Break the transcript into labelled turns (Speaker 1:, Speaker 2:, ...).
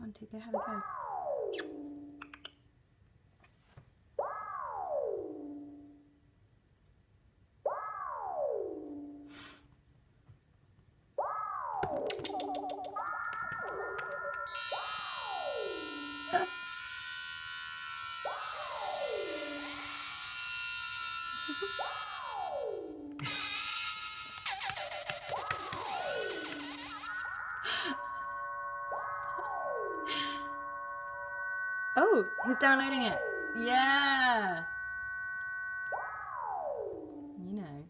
Speaker 1: on, Tuco, have a go. Oh, he's downloading it. Yeah.